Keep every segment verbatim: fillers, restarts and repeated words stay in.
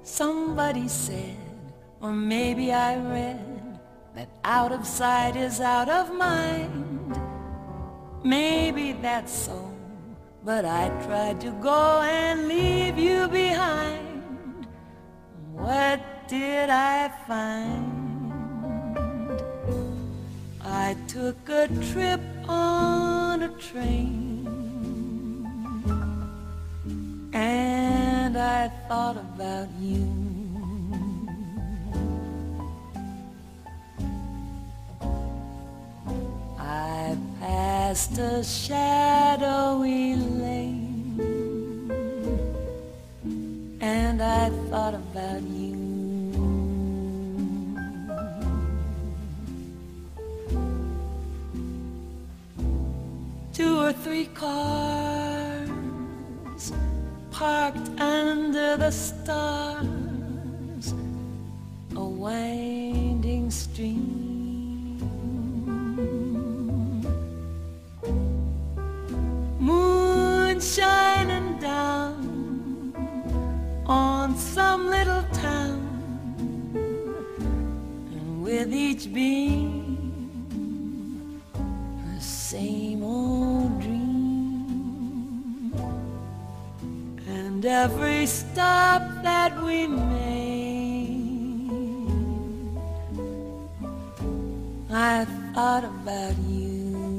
Somebody said, or maybe I read, that out of sight is out of mind. Maybe that's so, but I tried to go and leave you behind. What did I find? I took a trip on a train, and I thought about you. I passed a shadowy lane, and I thought about you. Two or three cars parked under the stars, a winding stream, moon shining down on some little town, and with each beam the same old dream. And every stop that we made, I thought about you.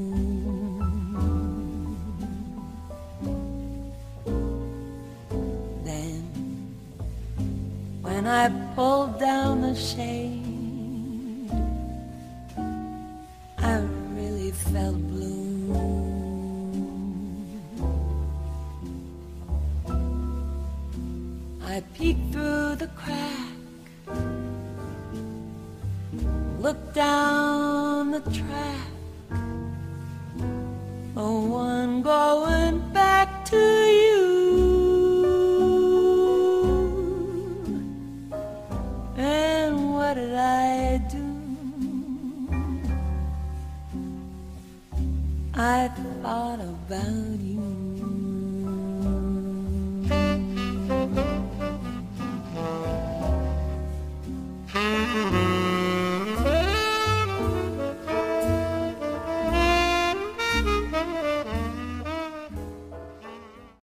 Then, when I pulled down the shade, I really felt blue. I peeked through the crack, looked down the track, the one going back to you. And what did I do? I thought about you.